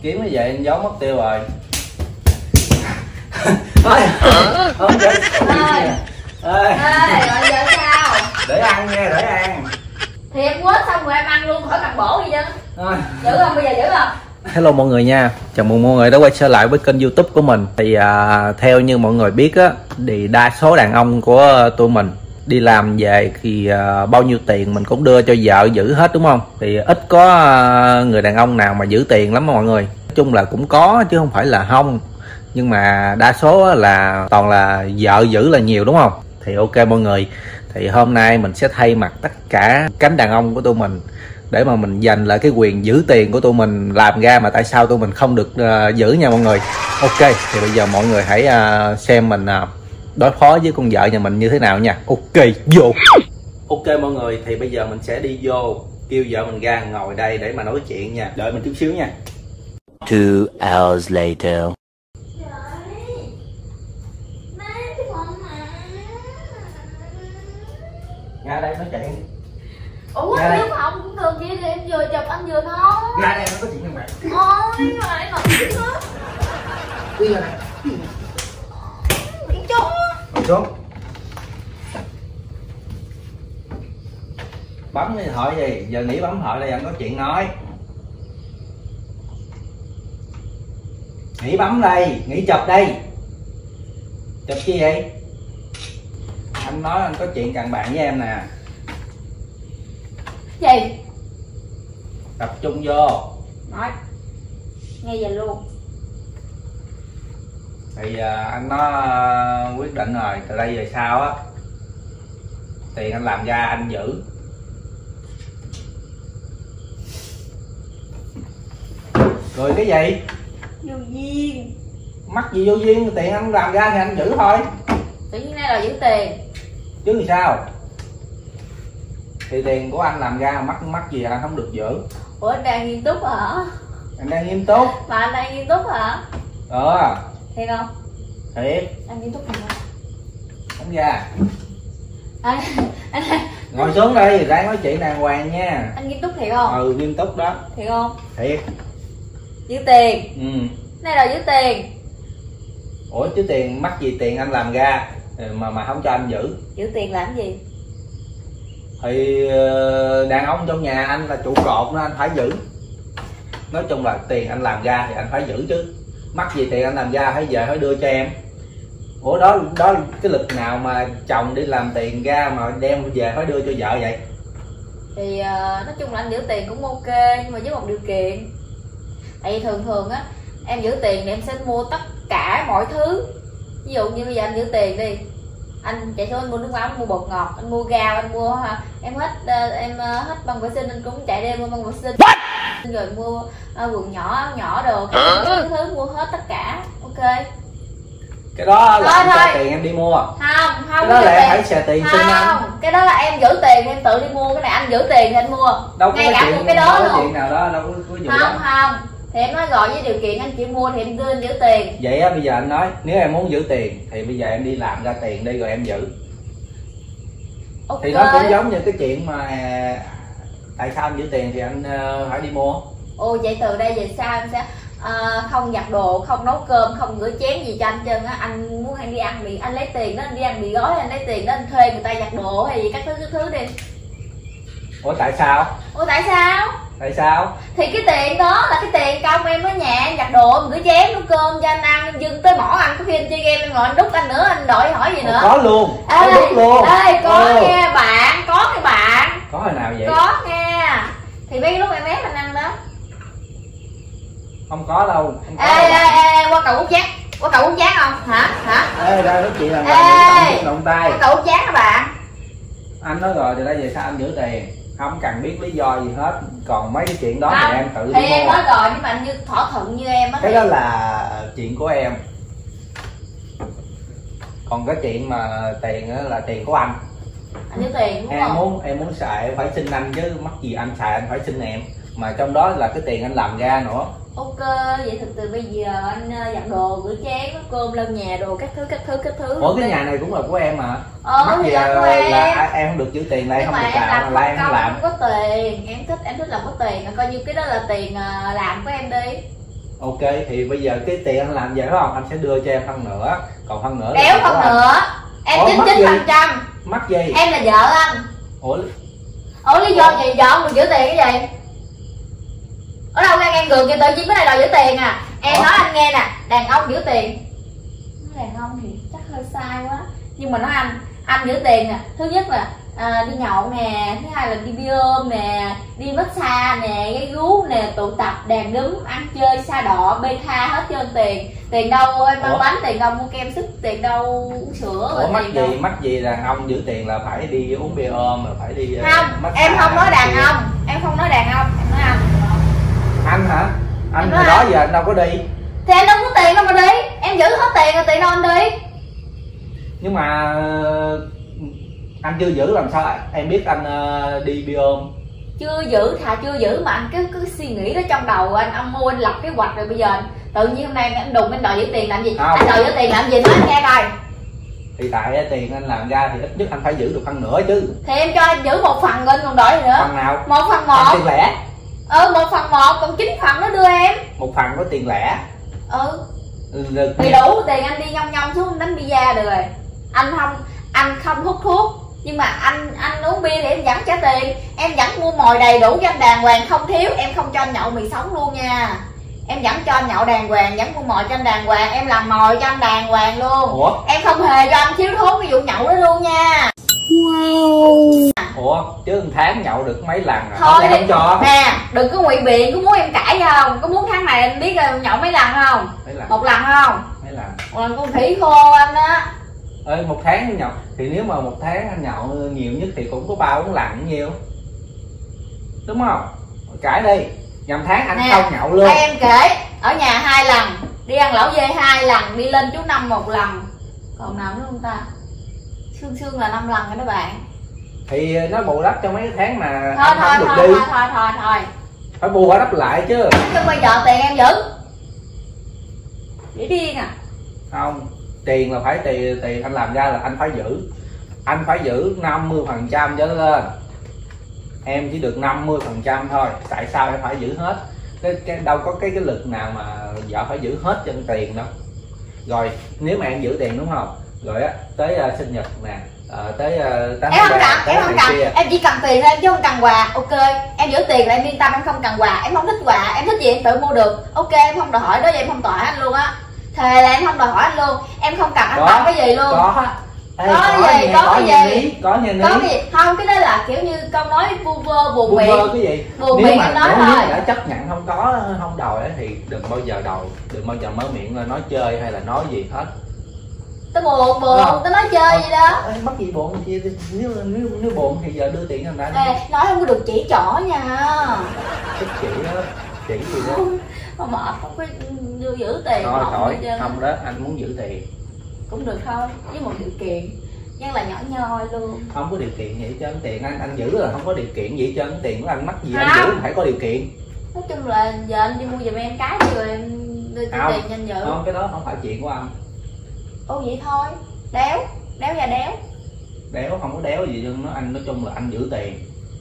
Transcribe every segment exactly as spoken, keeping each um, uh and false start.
kiếm như vậy anh giấu mất tiêu rồi. Thôi không được. Ơi gọi giờ sao để ăn nha, để ăn thì em quết xong rồi em ăn luôn khỏi cần bổ gì chứ. thôi Giữ không, bây giờ giữ không? Hello mọi người nha, chào mừng mọi người đã quay trở lại với kênh YouTube của mình. Thì à, theo như mọi người biết á, thì đa số đàn ông của tụi mình đi làm về thì à, bao nhiêu tiền mình cũng đưa cho vợ giữ hết, đúng không? Thì ít có à, người đàn ông nào mà giữ tiền lắm mọi người. Nói chung là cũng có chứ không phải là không, nhưng mà đa số là toàn là vợ giữ là nhiều, đúng không? Thì ok mọi người, thì hôm nay mình sẽ thay mặt tất cả cánh đàn ông của tụi mình để mà mình giành lại cái quyền giữ tiền của tụi mình làm ra mà tại sao tụi mình không được uh, giữ nha mọi người. Ok, thì bây giờ mọi người hãy uh, xem mình uh, đối phó với con vợ nhà mình như thế nào nha. Ok, vô. Ok mọi người, thì bây giờ mình sẽ đi vô kêu vợ mình ra ngồi đây để mà nói chuyện nha. Đợi mình chút xíu nha. Two hours later. Ra đây nói chuyện. Ủa nếu mà ông cũng được vậy thì em vừa chụp anh vừa thôi. Ra đây nó có chuyện với mày. Ôi mà em ngồi xuống á. Đi ra đây. Đi trốn. Ngồi xuống. Bấm cái điện thoại gì? Giờ nghỉ bấm thoại đây, anh có chuyện nói. Nghỉ bấm đây, nghỉ chụp đây. Chụp chi vậy? Anh nói anh có chuyện cần bạn với em nè. Gì? Tập trung vô. Nói. Nghe vậy luôn. Thì à, anh nó à, quyết định rồi, từ đây về sau á, tiền anh làm ra anh giữ. Cười cái gì? Vô duyên. Mắc gì vô duyên, tiền anh làm ra thì anh giữ thôi. Tự nhiên đây là giữ tiền. Chứ làm sao? Thì tiền của anh làm ra mắc mắc gì anh không được giữ. Ủa anh đang nghiêm túc hả? Anh đang nghiêm túc. Mà anh đang nghiêm túc hả? Ờ. Thiệt không? Thiệt. Anh nghiêm túc hả? Không ra. Anh, anh, Ngồi xuống đi, đang nói chuyện đàng hoàng nha. anh nghiêm túc thiệt không? Ừ, nghiêm túc đó. Thiệt không? Thiệt. Giữ tiền. Ừ. Này là giữ tiền. Ủa chứ tiền mắc gì tiền anh làm ra mà mà không cho anh giữ? Giữ tiền làm gì? Thì đàn ông trong nhà anh là trụ cột nên anh phải giữ. Nói chung là tiền anh làm ra thì anh phải giữ chứ. Mắc gì tiền anh làm ra phải về phải đưa cho em. Ủa đó đó cái lịch nào mà chồng đi làm tiền ra mà đem về phải đưa cho vợ vậy? Thì uh, nói chung là anh giữ tiền cũng ok, nhưng mà với một điều kiện. Tại vì thường thường á, em giữ tiền thì em sẽ mua tất cả mọi thứ. Ví dụ như bây giờ anh giữ tiền đi, anh chạy xuống anh mua nước mắm, anh mua bột ngọt, anh mua gạo, anh mua ha, em hết uh, em uh, hết băng vệ sinh anh cũng chạy đi mua băng vệ sinh. What? Rồi mua uh, quần nhỏ áo nhỏ đồ, cái thứ mua hết tất cả. Ok. Cái đó là thôi, anh thôi. cho tiền em đi mua. Không, không. Cái đó là em phải xài tiền xin anh. Cái đó là em giữ tiền em tự đi mua, cái này anh giữ tiền thì anh mua. Đâu có ngay cả chuyện, một cái đó đâu có luôn. chuyện nào đó đâu có, có vụ Không, đó. không. Thì em nói rồi với điều kiện anh chỉ mua thì em đưa anh giữ tiền. Vậy á, bây giờ anh nói nếu em muốn giữ tiền thì bây giờ em đi làm ra tiền đi rồi em giữ. Okay. Thì nó cũng giống như cái chuyện mà tại sao anh giữ tiền thì anh uh, phải đi mua. Ồ vậy từ đây về sau em sẽ uh, không giặt đồ, không nấu cơm, không rửa chén gì cho anh trơn á. Anh muốn anh đi ăn thì anh lấy tiền đó, anh đi ăn mì gói, anh lấy tiền đó anh thuê người ta giặt đồ hay gì các thứ các thứ đi. Ủa tại sao? Ủa tại sao? Tại sao? Thì cái tiền đó là cái tiền công em ở nhà em giặt đồ, em rửa chén, nấu cơm cho anh ăn, em dưng tới mỏ anh, có khi anh chơi game em ngồi anh đút anh nữa, anh đòi hỏi gì nữa. Ủa, có luôn, ê, có đút luôn. Ê, có ừ. nghe bạn, có cái bạn. Có hồi nào vậy? Có nghe. Thì mấy lúc em ép anh ăn đó. Không có đâu. Không có Ê, đâu. ê, ê, qua cầu Út Chát. Qua cầu Út Chát không? Hả? Hả? Ê, ra nói chuyện là Ê, động tay. qua cầu Út Chát các bạn. Anh nói rồi, từ đây về sao anh giữ tiền không cần biết lý do gì hết, còn mấy cái chuyện đó Không, thì em tự thì đi em mua. nói rồi, nhưng mà anh như thỏa thuận như em á. Cái thì... đó là chuyện của em, còn cái chuyện mà tiền đó là tiền của anh. Anh giữ tiền đúng em không? muốn em muốn xài em phải xin anh chứ mắc gì anh xài anh phải xin em, mà trong đó là cái tiền anh làm ra nữa. Ok, vậy từ từ bây giờ anh giặt đồ, rửa chén, nấu cơm, lau nhà đồ các thứ các thứ các thứ. Ủa cái nhà này cũng là của em mà. Ờ, mắc gì là là, của em. là em không được giữ tiền đây, Nhưng không mà được em làm làm là em công không làm. không có tiền, em thích em thích làm có tiền, coi như cái đó là tiền làm của em đi. Ok, thì bây giờ cái tiền anh làm vậy phải không? Anh sẽ đưa cho em phân nửa, còn phân nửa Đéo phân nửa. Em chín mươi chín phần trăm. Mắc gì? Em là vợ anh. Ủa? Ủa lý do gì vợ ông còn giữ tiền cái gì? Ở đâu ra ngang ngược vậy, tự nhiên cái này đòi giữ tiền à? Em Ủa? Nói anh nghe nè, đàn ông giữ tiền. Nói đàn ông thì chắc hơi sai quá. Nhưng mà nói anh, anh giữ tiền nè. Thứ nhất là à, đi nhậu nè, thứ hai là đi bia ôm nè, đi massage nè, gáy gú nè, tụ tập, đàn đúng, ăn chơi, sa đọ, bê tha hết trơn tiền. Tiền đâu em ăn bánh, tiền đâu mua kem sức, tiền đâu uống sữa. Ủa mắc gì, đâu. Mắc gì đàn ông giữ tiền là phải đi uống bia ôm, là phải đi không, uh, em không nói đàn ông, em không nói đàn ông, em nói anh. Anh hả? Anh hồi đó giờ anh đâu có đi. Thì anh đâu có tiền đâu mà đi, em giữ hết tiền rồi tiền đâu anh đi. Nhưng mà anh chưa giữ làm sao em biết anh uh, đi bia ôm? Chưa giữ, thà chưa giữ mà anh cứ cứ suy nghĩ đó trong đầu anh, ông mua anh lập kế hoạch rồi bây giờ anh, tự nhiên hôm nay anh đùng anh đòi giữ tiền làm gì? Không. Anh đòi giữ tiền làm gì nói anh nghe coi. Thì tại tiền anh làm ra thì ít nhất anh phải giữ được phân nửa chứ. Thì em cho anh giữ một phần rồi anh còn đòi gì nữa? Phần nào? Một phần một. Phần tiền lẻ. Ừ một phần một, còn chín phần nó đưa em. Một phần có tiền lẻ. Ừ. ừ Thì đủ tiền anh đi nhông nhông xuống đánh pizza được rồi. Anh không, anh không hút thuốc. Nhưng mà anh anh uống bia thì em vẫn trả tiền. Em vẫn mua mồi đầy đủ cho anh đàng hoàng không thiếu. Em không cho anh nhậu mì sống luôn nha. Em vẫn cho anh nhậu đàng hoàng, vẫn mua mồi cho anh đàng hoàng. Em làm mồi cho anh đàng hoàng luôn. Ủa? Em không hề cho anh thiếu thuốc cái vụ nhậu đó luôn nha. Wow. Ủa chứ một tháng nhậu được mấy lần à? Thôi em không cho. Nè đừng có ngụy biện, có muốn em cãi không? Có muốn tháng này anh biết là nhậu mấy lần không? Mấy lần? Một lần không? Mấy lần? Một lần con khỉ khô anh á. Ê, một tháng nhậu thì nếu mà một tháng anh nhậu nhiều nhất thì cũng có ba bốn lần nhiều, đúng không? Cãi đi, nhầm tháng anh nè, không nhậu luôn. Em kể ở nhà hai lần, đi ăn lẩu dê hai lần, đi lên chú Năm một lần, còn nào nữa không ta? Sương sương là năm lần rồi đó bạn. Thì nó bù đắp cho mấy cái tháng mà thôi anh thôi không thôi, được đi. thôi thôi thôi thôi phải bù đắp lại chứ. chứ bây giờ tiền em giữ để điên à? Không, tiền là phải tiền, tiền anh làm ra là anh phải giữ, anh phải giữ năm mươi phần trăm trở lên. Em chỉ được năm mươi phần trăm thôi. Tại sao em phải giữ hết? Cái, cái đâu có cái cái lực nào mà vợ phải giữ hết chân tiền đâu. Rồi nếu mà em giữ tiền đúng không, rồi á tới uh, sinh nhật nè, uh, tới uh, em không cần, em không cần, em chỉ cần tiền thôi, em chứ không cần quà. Ok em giữ tiền là em yên tâm, em không cần quà. Em không thích quà, em thích gì em tự mua được. Ok em không đòi hỏi đó, em không đòi hỏi anh luôn á. Thề là em không đòi hỏi anh luôn, em không cần anh tặng cái gì luôn. Có. Ê, có, có gì, nghe, có, có cái nghe gì ní, có nghe ní. Có cái gì không, cái đó là kiểu như câu nói vu vơ buồn miệng. Vu vơ cái gì? Buồn nếu miệng mà em nói nếu thôi. đã chấp nhận không có không đòi ấy, thì đừng bao giờ đòi, đừng bao giờ mở miệng nói chơi hay là nói gì hết. Tao buồn buồn, tao nói chơi gì đó. Ê, mắc gì buồn chi? Nếu nếu nếu buồn thì giờ đưa tiền cho anh đã. Ê, nói không có được chỉ trỏ nha. Thích chỉ đó, chỉ gì đó. Không mà không có đưa giữ tiền. Thôi khỏi, không đó, anh muốn giữ tiền. Cũng được thôi, với một điều kiện. Nhưng là nhỏ nhoi luôn. Không có điều kiện gì cho anh tiền, anh anh giữ là không có điều kiện gì cho anh tiền của anh, mắc gì không. anh giữ phải có điều kiện. Nói chung là giờ anh đi mua giùm em cái rồi em đưa tiền cho anh giữ. Không, cái đó không phải chuyện của anh. Ô vậy thôi, đéo, đéo và đéo. Đéo không có đéo gì chứ nó anh, nói chung là anh giữ tiền.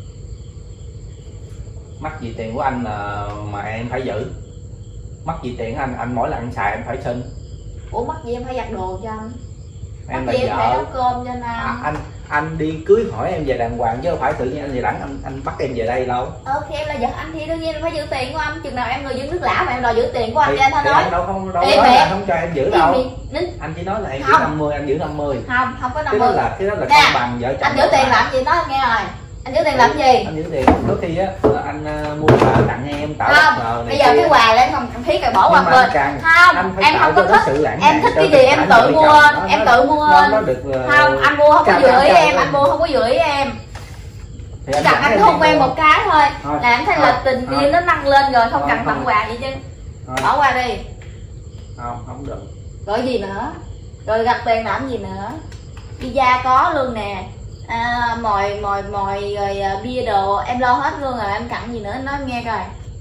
Mắc gì tiền của anh là mà em phải giữ. Mắc gì tiền của anh, anh mỗi lần anh xài em phải xin. Ủa mắc gì em phải giặt đồ cho anh? Em mắc là gì vợ. em phải nấu cơm cho anh ăn? À, anh anh đi cưới hỏi em về đàng hoàng chứ không phải tự nhiên anh về đẳng anh anh bắt em về đây đâu. Ờ khi em là vợ anh thì đương nhiên là phải giữ tiền của anh. Chừng nào em người dân nước lã mà em đòi giữ tiền của anh thì, thì anh thôi thì nói. Anh đâu không đâu Ê, nói mẹ. là không cho em giữ đâu. Nín. Anh chỉ nói là em Không. giữ năm mươi, anh giữ năm mươi. Không, không có năm Cái mươi. đó là cái đó là Nè, công bằng vợ chồng. anh giữ tiền làm gì nói anh nghe rồi. Anh giữ tiền làm gì? Anh giữ tiền đôi khi á anh uh, mua quà tặng em tạo không, bất ngờ này bây giờ kia. cái quà là em không cần thiết rồi bỏ qua bên. Càng, không em không có thích, em thích cái gì em tự mua, nó, em nó, tự mua. nó, nó được, uh, không anh mua không có vừa ý em, anh mua không có vừa ý em. Chỉ cần anh hôn em một cái thôi, thôi là em thấy thôi, là tình thôi. duyên nó nâng lên rồi, không Thôi, cần thôi. tặng quà gì chứ. Thôi. Bỏ qua đi. Không, không được. Rồi gì nữa? Rồi gặt tiền làm gì nữa? Pizza có luôn nè. À, mồi mồi mồi rồi uh, bia đồ em lo hết luôn rồi, em cần gì nữa anh nói em nghe coi.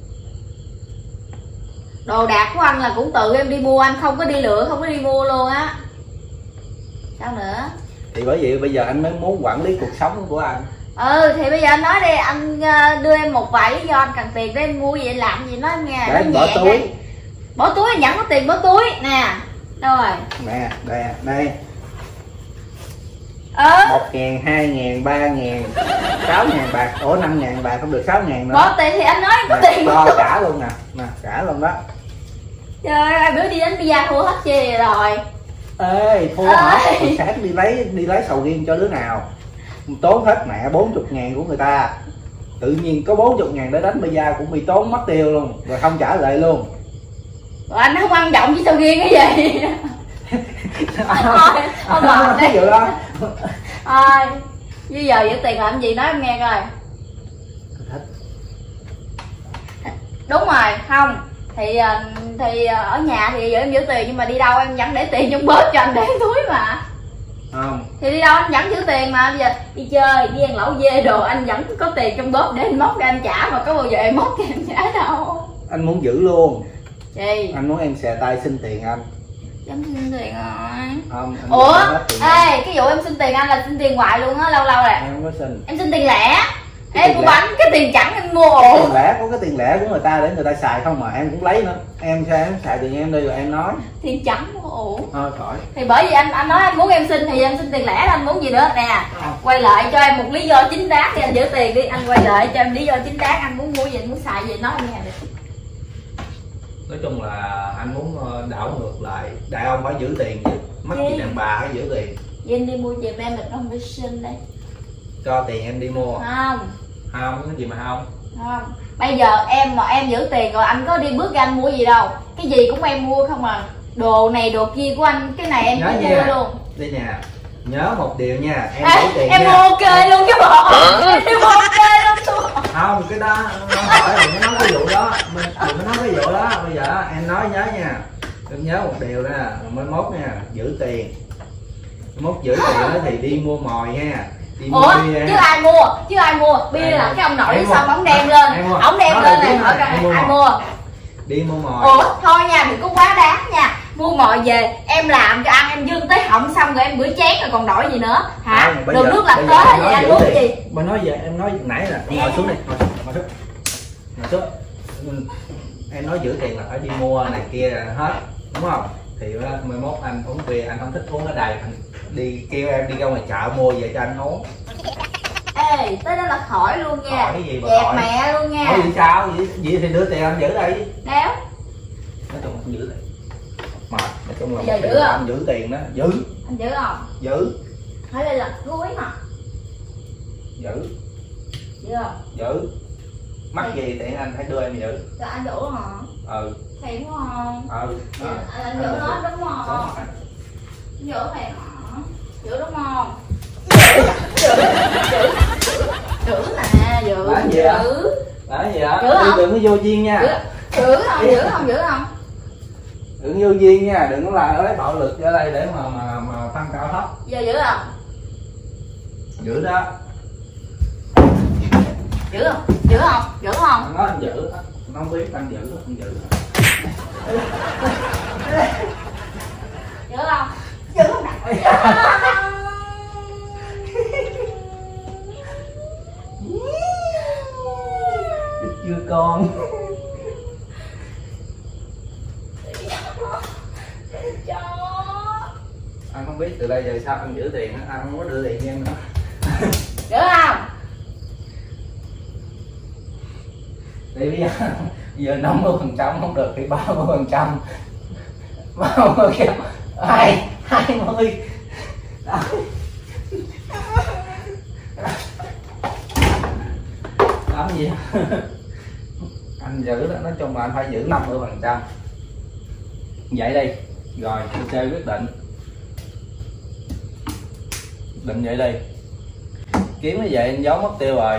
Đồ đạc của anh là cũng tự em đi mua, anh không có đi lựa, không có đi mua luôn á. Sao nữa? Thì bởi vậy bây giờ anh mới muốn quản lý cuộc sống của anh. Ừ thì bây giờ anh nói đi, anh uh, đưa em một vài lý do anh cần tiền để em mua vậy làm gì nói em nghe. Để anh bỏ túi. Bỏ túi, anh dẫn có tiền bỏ túi nè. Đâu rồi? Nè, đây, đây. Ờ. Một ngàn, hai ngàn, ba ngàn, sáu ngàn bạc. Ủa năm ngàn bạc không được sáu ngàn nữa. Bỏ tiền thì anh nói em có nè, tiền. cho trả luôn nè, nè, trả luôn đó. Trời ơi, bữa đi đến pizza thua hết chi rồi. Ê, thua hả? Hồi sáng đi lấy đi lấy sầu riêng cho đứa nào. Tốn hết mẹ bốn mươi ngàn của người ta. Tự nhiên có bốn mươi ngàn để đánh pizza cũng bị tốn mất tiêu luôn. Rồi không trả lại luôn. Rồi anh không quan trọng với sầu riêng cái gì. Thôi, không làm Ví dụ đó. Thôi, bây giờ giữ tiền làm gì nói em nghe coi. Đúng rồi, không thì thì ở nhà thì giờ em giữ tiền, nhưng mà đi đâu em vẫn để tiền trong bóp cho anh để túi mà. Không. Thì đi đâu anh vẫn giữ tiền mà. Bây giờ đi chơi, đi ăn lẩu dê đồ anh vẫn có tiền trong bóp để anh móc ra anh trả, mà có bao giờ em móc ra em trả đâu. Anh muốn giữ luôn. Gì? Anh muốn em xè tay xin tiền anh. Em xin tiền rồi. Không, anh Ủa, tiền ê, anh. cái vụ em xin tiền anh là xin tiền hoài luôn á, lâu lâu rồi. Em không có xin. Em xin tiền lẻ. Cái Em tiền mua lẻ. bánh, cái tiền chẳng em mua Cái ổ. tiền lẻ, có cái tiền lẻ của người ta để người ta xài không mà em cũng lấy nữa. Em sao em xài tiền em đi rồi em nói. Tiền chẳng mua ổ. Thôi khỏi. Thì bởi vì anh anh nói anh muốn em xin thì em xin tiền lẻ, anh muốn gì nữa nè. Quay lại cho em một lý do chính đáng thì anh giữ tiền đi, anh quay lại cho em lý do chính đáng, anh muốn mua gì, anh muốn xài gì nói em nghe được. Nói chung là anh muốn đảo ngược lại, đại ông phải giữ tiền chứ, mất gì đàn bà phải giữ tiền. Vậy anh đi mua giùm em được không, vệ sinh đây. Cho tiền em đi mua. Không. Không, cái gì mà không. Không. Bây giờ em mà em giữ tiền rồi anh có đi bước ra anh mua gì đâu, cái gì cũng em mua không à. Đồ này đồ kia của anh, cái này em cũng mua luôn. Đây nè, nhớ một điều nha, em Ê, giữ tiền em nha. mua ok luôn chứ bộ. Em mua ok luôn luôn. Không, cái đó không phải đừng có nói cái vụ đó, mình đừng có nói cái vụ đó. Bây giờ em nói nhớ nha, em nhớ một điều nè, mới mốt nha, giữ tiền. Mốt giữ tiền đó thì đi mua mồi nha. Đi mua Ủa, bia chứ ha. ai mua, chứ ai mua, bia Em là mua. cái ông nội Em xong mua. ổng đem Đó, lên, em mua. ổng đem Đó lên là này tiếng hỏi là coi em mua ai mồi. mua. Đi mua mồi. Ủa, thôi nha, đừng có quá đáng nha. Mua mồi về, em làm cho ăn, em dưng tới họng xong rồi em rửa chén rồi còn đổi gì nữa hả? Không, bây Đường giờ- nước lọc bây giờ tới em gì nói anh giữ muốn tiền. gì? Mà nói về em nói nãy là ngồi xuống đi, ngồi xuống, ngồi xuống. Ngồi xuống. Ừ, em nói giữ tiền là phải đi mua này kia hết, đúng không? Thì mai mốt anh uống bia, anh không thích uống ở đây, anh đi kêu em đi ra ngoài chợ mua về cho anh uống. Ê, tới đó là khỏi luôn nha. Khỏi cái gì mà Dẹp khỏi. mẹ luôn nha. Hỏi gì sao? Vậy, vậy thì đưa tiền anh giữ đây. Đéo. Nói chung anh giữ tiền. Mà nói chung là Giờ một giữ điều là không? anh giữ tiền đó, giữ, Anh giữ không? giữ, Hỏi đây là gối mà. giữ, Giữ không? giữ. Mắc gì thì anh phải đưa em giữ. Rồi anh giữ hả? Ừ. Thiệt đúng không? Ừ. Dạ, Ừ. anh, anh giữ hết đúng không? Đúng rồi. Giữ thiệt hả? Giữ đúng không? Giữ, giữ, giữ, giữ nè, giữ, Là gì ạ? giữ. Đó gì ạ? Giữ không? Đừng có vô duyên nha. Giữ, giữ không? Giữ không? Giữ không? Đừng vô duyên nha, đừng có là lấy bạo lực ra đây để mà mà mà tăng cao thấp. Giờ giữ không? Giữ đó. Giữ không? Giữ không? Giữ không? Anh nói anh giữ, nó không biết anh giữ, anh giữ. Giữ không? Giữ không nè. Chưa con. Anh không biết từ đây về sao anh giữ tiền á, anh không có đưa tiền cho em nữa. Giữ không? Thì bây giờ giờ năm mươi phần trăm không được thì ba mươi phần trăm, ba mươi kêu hai hai mươi. Làm gì anh giữ đó, nói chung là anh phải giữ năm mươi phần trăm vậy đi. Rồi ok, quyết định định vậy đi, kiếm cái vậy anh giấu mất tiêu rồi.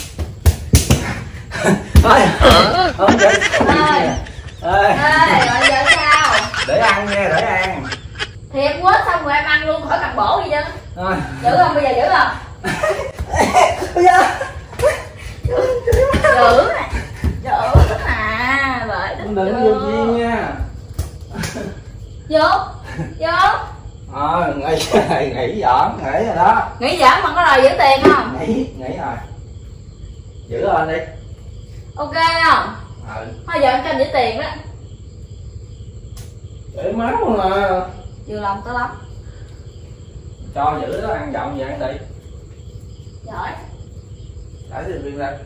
Thôi không vậy. Ê, ê, rồi giờ sao? Để ăn nha, để ăn. Thì em quết xong rồi em ăn luôn khỏi cần bổ gì chứ. Thôi. Giữ không? Bây giờ giữ không? Bây giờ Giữ nè. Giữ mà. Bởi đừng có vô duyên nha. Vô. Vô. Ờ, nghỉ nghỉ giỡn, nghỉ rồi đó. Nghĩ giỡn mà có đòi giữ tiền không? Nghỉ, nghỉ rồi. Giữ lên đi. Ok không? Ừ. Thôi giờ em cho anh giữ tiền đó. để máu mà. Vừa lòng tao lắm. Cho giữ nó ăn giọng gì ăn đi. Giỏi. Lấy thì viên ra.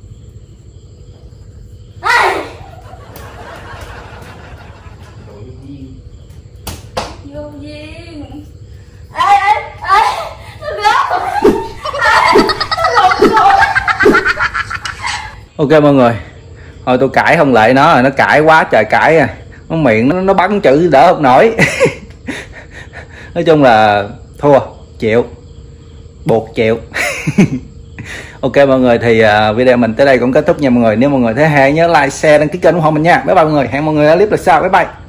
Vô duyên. Ê ê ê, nó gớt. Ok mọi người, thôi tôi cãi không lại nó rồi, nó cãi quá trời cãi à, nó miệng nó, nó bắn chữ đỡ không nổi. Nói chung là thua, chịu, buộc chịu. Ok mọi người, thì uh, video mình tới đây cũng kết thúc nha mọi người. Nếu mọi người thấy hay nhớ like, share, đăng ký kênh ủng hộ mình nha. Bye bye mọi người, hẹn mọi người ở clip lần sau, bye bye.